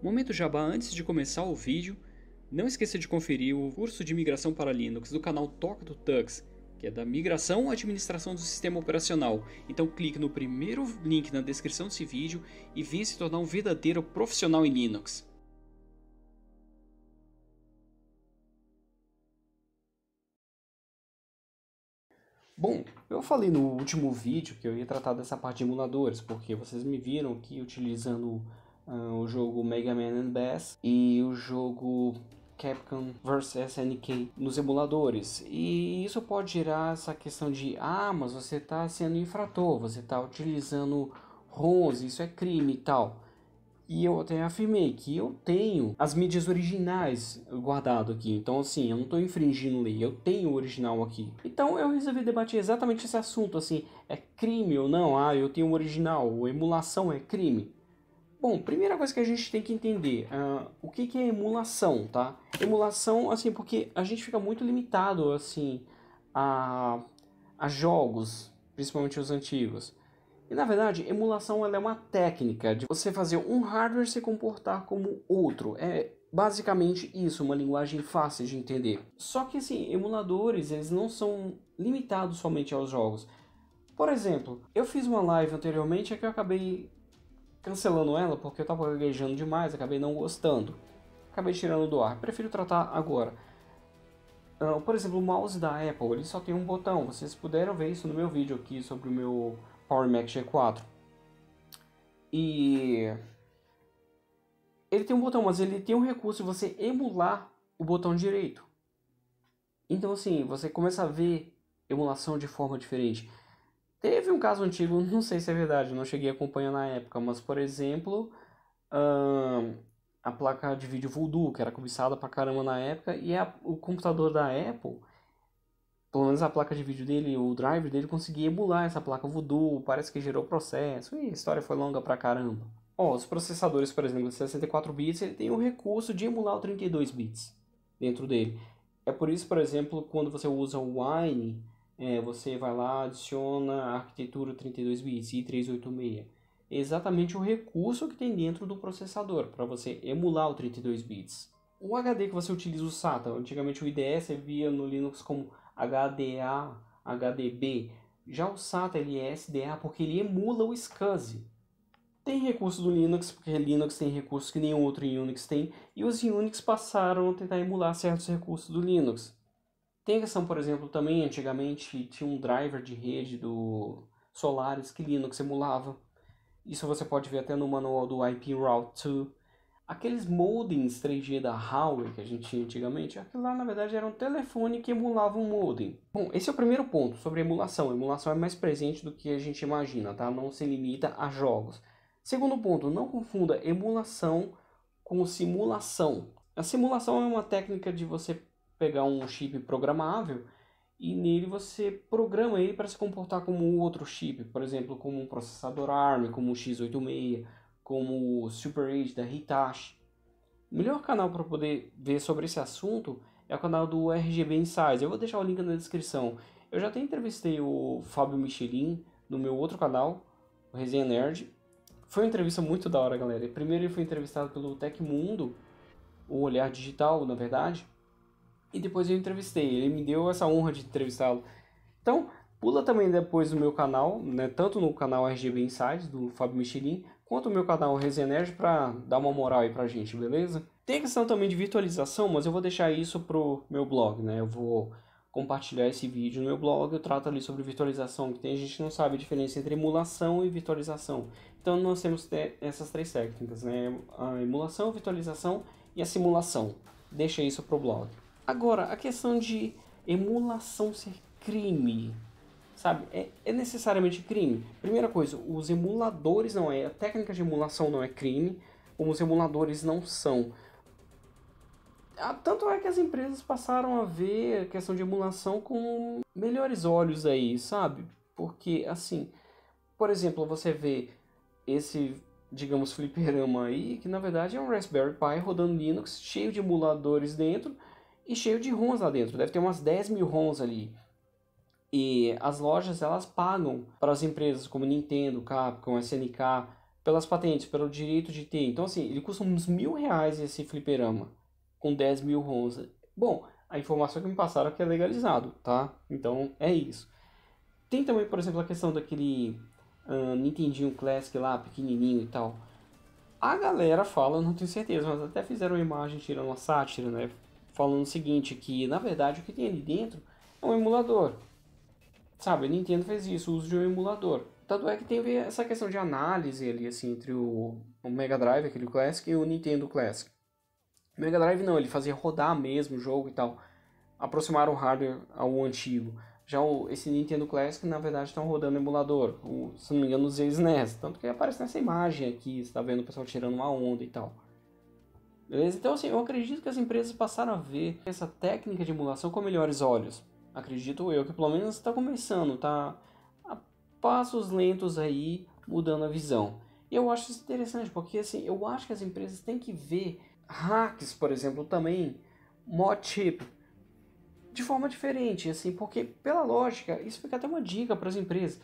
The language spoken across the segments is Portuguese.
Momento jabá antes de começar o vídeo, não esqueça de conferir o curso de migração para Linux do canal Toca do Tux, que é da migração à administração do sistema operacional. Então clique no primeiro link na descrição desse vídeo e venha se tornar um verdadeiro profissional em Linux. Bom, eu falei no último vídeo que eu ia tratar dessa parte de emuladores, porque vocês me viram aqui utilizando o jogo Mega Man Bass e o jogo Capcom vs SNK nos emuladores. E isso pode gerar essa questão de, mas você está sendo infrator, você está utilizando ROMs, isso é crime e tal. E eu até afirmei que eu tenho as mídias originais guardado aqui. Então assim, eu não estou infringindo lei, eu tenho o original aqui. Então eu resolvi debater exatamente esse assunto, assim, é crime ou não? Eu tenho o original, emulação é crime? Bom, primeira coisa que a gente tem que entender, o que é emulação, tá? Emulação, assim, porque a gente fica muito limitado, assim, a jogos, principalmente os antigos. E na verdade, emulação ela é uma técnica de você fazer um hardware se comportar como outro. É basicamente isso, uma linguagem fácil de entender. Só que assim, emuladores eles não são limitados somente aos jogos. Por exemplo, eu fiz uma live anteriormente que eu acabei cancelando ela porque eu estava gaguejando demais, acabei não gostando. Acabei tirando do ar. Prefiro tratar agora. Por exemplo, o mouse da Apple, ele só tem um botão. Vocês puderam ver isso no meu vídeo aqui sobre o meu Power Mac G4. E ele tem um botão, mas ele tem um recurso de você emular o botão direito. Então assim, você começa a ver emulação de forma diferente. Teve um caso antigo, não sei se é verdade, eu não cheguei a acompanhar na época, mas por exemplo, a placa de vídeo Voodoo, que era cobiçada pra caramba na época, e o computador da Apple, pelo menos a placa de vídeo dele, o driver dele conseguia emular essa placa Voodoo, parece que gerou processo, e a história foi longa pra caramba. Os processadores, por exemplo, de 64 bits, ele tem o recurso de emular o 32 bits dentro dele. É por isso, por exemplo, quando você usa o Wine, você vai lá, adiciona a arquitetura 32 bits, i386. É exatamente o recurso que tem dentro do processador, para você emular o 32 bits. O HD que você utiliza, o SATA, antigamente o IDE você via no Linux como HDA, HDB. Já o SATA ele é SDA porque ele emula o SCSI. Tem recurso do Linux, porque Linux tem recursos que nenhum outro Unix tem, e os Unix passaram a tentar emular certos recursos do Linux. Tem a questão, por exemplo, também antigamente tinha um driver de rede do Solaris que Linux emulava. Isso você pode ver até no manual do IP Route 2. Aqueles modems 3G da Huawei que a gente tinha antigamente, aquilo lá na verdade era um telefone que emulava um modem. Bom, esse é o primeiro ponto sobre emulação. A emulação é mais presente do que a gente imagina, tá? Não se limita a jogos. Segundo ponto, não confunda emulação com simulação. A simulação é uma técnica de você pegar um chip programável e nele você programa ele para se comportar como um outro chip, por exemplo, como um processador ARM, como um x86, como o Super 8 da Hitachi. O melhor canal para poder ver sobre esse assunto é o canal do RGB Insights. Eu vou deixar o link na descrição. Eu já até entrevistei o Fábio Michelin no meu outro canal, o Resenha Nerd. Foi uma entrevista muito da hora, galera. Primeiro ele foi entrevistado pelo Tecmundo, o Olhar Digital, na verdade. E depois eu entrevistei. Ele me deu essa honra de entrevistá-lo. Então, pula também depois no meu canal, né? Tanto no canal RGB Insights, do Fábio Michelin, quanto no meu canal Resenha Nerd, pra dar uma moral aí pra gente, beleza? Tem a questão também de virtualização, mas eu vou deixar isso pro meu blog, né? Eu vou compartilhar esse vídeo no meu blog, eu trato ali sobre virtualização, que tem gente que não sabe a diferença entre emulação e virtualização. Então nós temos essas três técnicas, né? A emulação, a virtualização e a simulação. Deixa isso pro blog. Agora, a questão de emulação ser crime, sabe? É necessariamente crime? Primeira coisa, os emuladores não é, a técnica de emulação não é crime, como os emuladores não são. Tanto é que as empresas passaram a ver a questão de emulação com melhores olhos aí, sabe? Porque, assim, por exemplo, você vê esse, digamos, fliperama aí, que na verdade é um Raspberry Pi rodando Linux, cheio de emuladores dentro e cheio de ROMs lá dentro. Deve ter umas 10 mil ROMs ali. E as lojas, elas pagam para as empresas como Nintendo, Capcom, SNK, pelas patentes, pelo direito de ter. Então, assim, ele custa uns R$ 1.000 esse fliperama, com 10 mil ROMs. Bom, a informação que me passaram é que é legalizado, tá? Então, é isso. Tem também, por exemplo, a questão daquele Nintendinho Classic lá, pequenininho e tal. A galera fala, não tenho certeza, mas até fizeram uma imagem tirando uma sátira, né? Falando o seguinte, que na verdade o que tem ali dentro é um emulador. Sabe, a Nintendo fez isso, o uso de um emulador. Tanto é que teve essa questão de análise ali, assim, entre o Mega Drive, aquele Classic, e o Nintendo Classic. O Mega Drive não, ele fazia rodar mesmo o jogo e tal. Aproximaram o hardware ao antigo. Já esse Nintendo Classic, na verdade, estão rodando emulador. Se não me engano, os SNES. Tanto que aparece nessa imagem aqui, você está vendo o pessoal tirando uma onda e tal. Beleza? Então, assim, eu acredito que as empresas passaram a ver essa técnica de emulação com melhores olhos. Acredito eu que pelo menos está começando, tá a passos lentos aí, mudando a visão. E eu acho isso interessante, porque assim, eu acho que as empresas têm que ver hacks, por exemplo, também, mod chip, de forma diferente, assim, porque pela lógica, isso fica até uma dica para as empresas.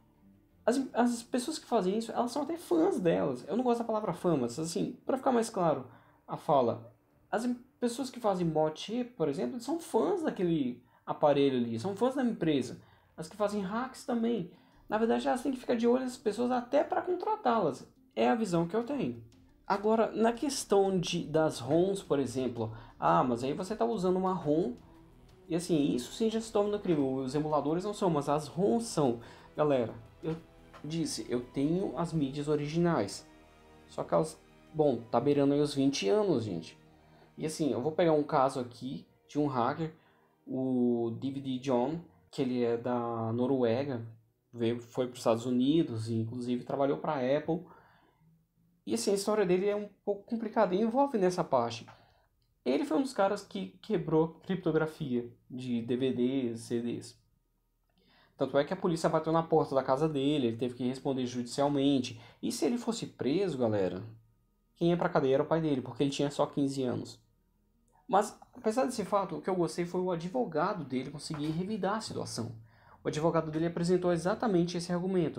As pessoas que fazem isso, elas são até fãs delas. Eu não gosto da palavra fã, mas assim, para ficar mais claro a fala, pessoas que fazem mod chip, por exemplo, são fãs daquele aparelho ali, são fãs da empresa. As que fazem hacks também. Na verdade, elas têm que ficar de olho nessas pessoas até para contratá-las. É a visão que eu tenho. Agora, na questão das ROMs, por exemplo, mas aí você está usando uma ROM e assim, isso sim já se torna crime. Os emuladores não são, mas as ROMs são. Galera, eu disse, eu tenho as mídias originais. Só que elas, bom, tá beirando aí os 20 anos, gente. E assim, eu vou pegar um caso aqui de um hacker, o DVD John, que ele é da Noruega, foi para os Estados Unidos e inclusive trabalhou para a Apple. E assim, a história dele é um pouco complicada e envolve nessa parte. Ele foi um dos caras que quebrou criptografia de DVDs, CDs. Tanto é que a polícia bateu na porta da casa dele, ele teve que responder judicialmente. E se ele fosse preso, galera, quem ia pra cadeia era o pai dele, porque ele tinha só 15 anos. Mas, apesar desse fato, o que eu gostei foi o advogado dele conseguir revidar a situação. O advogado dele apresentou exatamente esse argumento.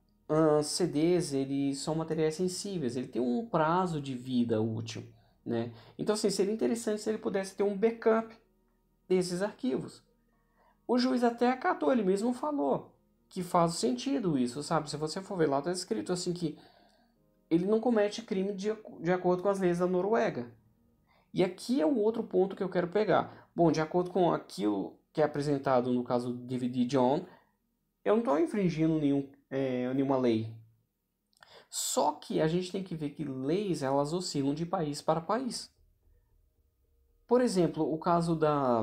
CDs, eles são materiais sensíveis, ele tem um prazo de vida útil, né? Então, assim, seria interessante se ele pudesse ter um backup desses arquivos. O juiz até acatou, ele mesmo falou que faz sentido isso, sabe? Se você for ver lá, está escrito assim que ele não comete crime de acordo com as leis da Noruega. E aqui é o outro ponto que eu quero pegar. Bom, de acordo com aquilo que é apresentado no caso do DVD John, eu não estou infringindo nenhuma lei. Só que a gente tem que ver que leis elas oscilam de país para país. Por exemplo, o caso da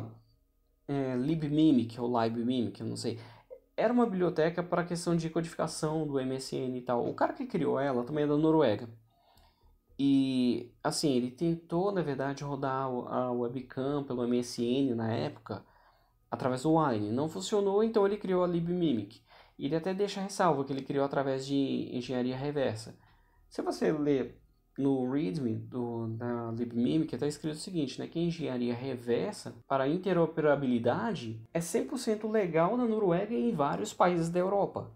LibMimic ou LibMimic, eu não sei. Era uma biblioteca para a questão de codificação do MSN e tal. O cara que criou ela também é da Noruega. E, assim, ele tentou, na verdade, rodar a webcam pelo MSN na época, através do Wine. Não funcionou, então ele criou a LibMimic. E ele até deixa ressalva que ele criou através de engenharia reversa. Se você ler no README da LibMimic, está escrito o seguinte, né, que a engenharia reversa para interoperabilidade é 100% legal na Noruega e em vários países da Europa.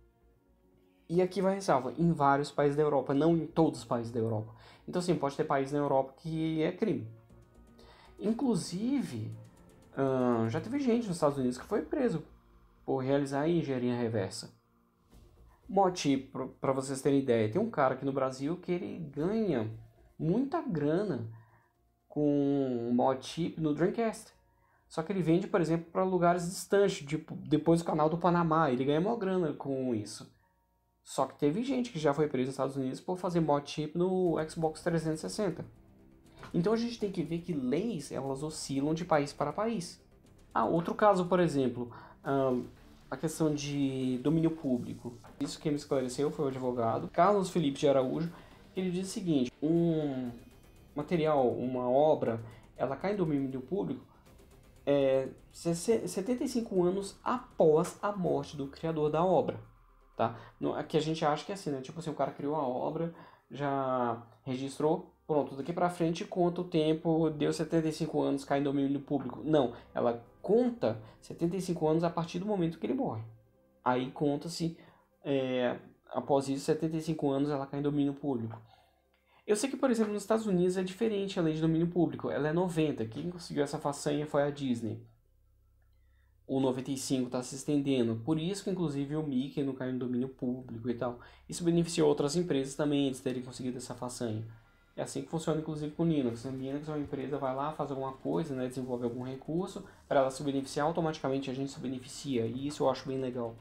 E aqui vai ressalva, em vários países da Europa, não em todos os países da Europa. Então, sim, pode ter países na Europa que é crime. Inclusive, já teve gente nos Estados Unidos que foi preso por realizar engenharia reversa. Moti, para vocês terem ideia, tem um cara aqui no Brasil que ele ganha muita grana com mod chip no Dreamcast. Só que ele vende, por exemplo, para lugares distantes, tipo, depois do canal do Panamá. Ele ganha uma grana com isso. Só que teve gente que já foi presa nos Estados Unidos por fazer mod chip no Xbox 360. Então a gente tem que ver que leis elas oscilam de país para país. Outro caso, por exemplo, a questão de domínio público. Isso quem me esclareceu foi o advogado Carlos Felipe de Araújo. Ele diz o seguinte: um material, uma obra, ela cai em domínio público 75 anos após a morte do criador da obra. Tá? Aqui a gente acha que é assim, né? Tipo assim, o cara criou a obra, já registrou, pronto, daqui pra frente conta o tempo, deu 75 anos, cai em domínio público. Não, ela conta 75 anos a partir do momento que ele morre. Aí conta-se após isso, 75 anos, ela cai em domínio público. Eu sei que, por exemplo, nos Estados Unidos é diferente a lei de domínio público. Ela é 90. Quem conseguiu essa façanha foi a Disney. O 95 está se estendendo. Por isso que, inclusive, o Mickey não caiu em domínio público e tal. Isso beneficiou outras empresas também, eles terem conseguido essa façanha. É assim que funciona, inclusive, com o Linux. A Linux é uma empresa, vai lá, faz alguma coisa, né, desenvolve algum recurso, para ela se beneficiar, automaticamente a gente se beneficia. E isso eu acho bem legal.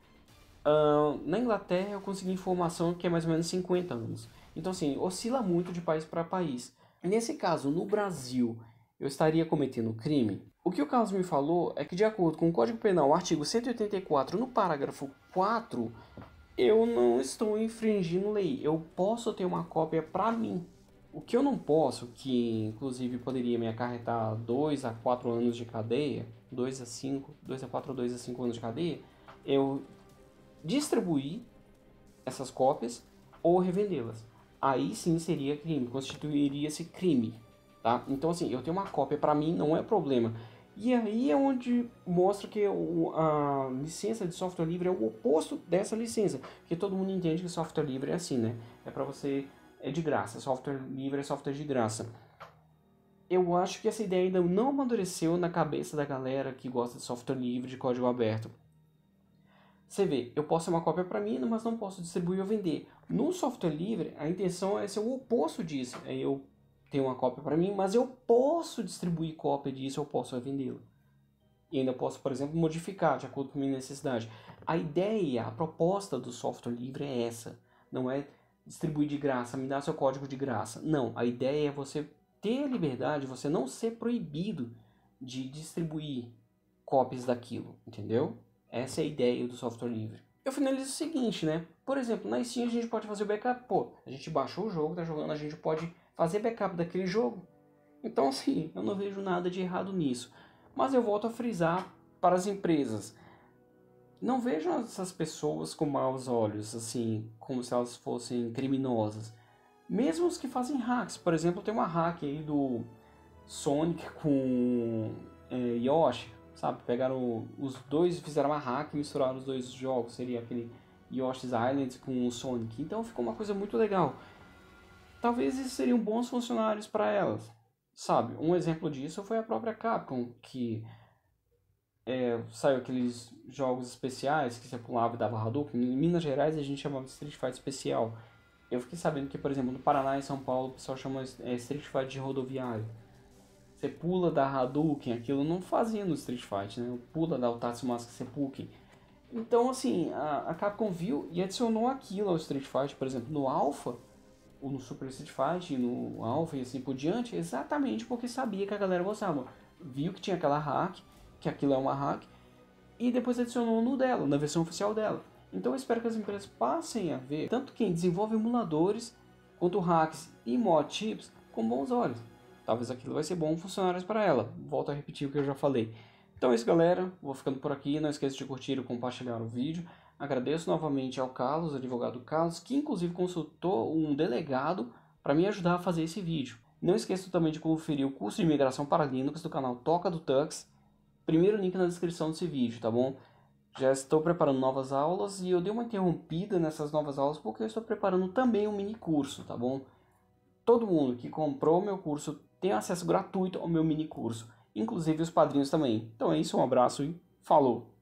Na Inglaterra eu consegui informação que é mais ou menos 50 anos. Então, assim, oscila muito de país para país. Nesse caso, no Brasil, eu estaria cometendo crime? O que o Carlos me falou é que, de acordo com o Código Penal, artigo 184, no parágrafo 4, eu não estou infringindo lei. Eu posso ter uma cópia para mim. O que eu não posso, que inclusive poderia me acarretar 2 a 4 anos de cadeia, 2 a 5, 2 a 4 ou 2 a 5 anos de cadeia, eu distribuir essas cópias ou revendê-las. Aí sim seria crime, constituiria-se crime, tá? Então assim, eu tenho uma cópia, para mim não é problema. E aí é onde mostra que a licença de software livre é o oposto dessa licença, porque todo mundo entende que software livre é assim, né? É para você, é de graça, software livre é software de graça. Eu acho que essa ideia ainda não amadureceu na cabeça da galera que gosta de software livre, de código aberto. Você vê, eu posso ter uma cópia para mim, mas não posso distribuir ou vender. No software livre, a intenção é ser o oposto disso. É eu tenho uma cópia para mim, mas eu posso distribuir cópia disso, eu posso vendê-lo. E ainda posso, por exemplo, modificar de acordo com a minha necessidade. A ideia, a proposta do software livre é essa. Não é distribuir de graça, me dar seu código de graça. Não, a ideia é você ter a liberdade, você não ser proibido de distribuir cópias daquilo, entendeu? Essa é a ideia do software livre. Eu finalizo o seguinte, né? Por exemplo, na Steam a gente pode fazer o backup. Pô, a gente baixou o jogo, tá jogando, a gente pode fazer backup daquele jogo. Então, assim, eu não vejo nada de errado nisso. Mas eu volto a frisar para as empresas. Não vejam essas pessoas com maus olhos, assim, como se elas fossem criminosas. Mesmo os que fazem hacks. Por exemplo, tem uma hack aí do Sonic com Yoshi, sabe? Pegaram os dois, fizeram uma hack e misturaram os dois jogos. Seria aquele Yoshi's Island com o Sonic. Então ficou uma coisa muito legal. Talvez esses seriam bons funcionários para elas, sabe? Um exemplo disso foi a própria Capcom, que saiu aqueles jogos especiais que você pulava e dava Hadouken. Em Minas Gerais a gente chamava de Street Fighter especial. Eu fiquei sabendo que, por exemplo, no Paraná e São Paulo o pessoal chama Street Fighter de rodoviário. Você pula da Hadouken, aquilo não fazia no Street Fighter, né? Pula da Tatsumaki Seppuku. Então, assim, a Capcom viu e adicionou aquilo ao Street Fighter, por exemplo, no Alpha, ou no Super Street Fighter, no Alpha e assim por diante, exatamente porque sabia que a galera gostava. Viu que tinha aquela hack, que aquilo é uma hack, e depois adicionou no dela, na versão oficial dela. Então eu espero que as empresas passem a ver tanto quem desenvolve emuladores, quanto hacks e mod chips com bons olhos. Talvez aquilo vai ser bom funcionários para ela. Volto a repetir o que eu já falei. Então é isso, galera. Vou ficando por aqui. Não esqueça de curtir e compartilhar o vídeo. Agradeço novamente ao Carlos, advogado Carlos, que inclusive consultou um delegado para me ajudar a fazer esse vídeo. Não esqueça também de conferir o curso de migração para Linux do canal Toca do Tux. Primeiro link na descrição desse vídeo, tá bom? Já estou preparando novas aulas e eu dei uma interrompida nessas novas aulas porque eu estou preparando também um mini curso, tá bom? Todo mundo que comprou o meu curso tem acesso gratuito ao meu mini curso, inclusive os padrinhos também. Então é isso, um abraço e falou!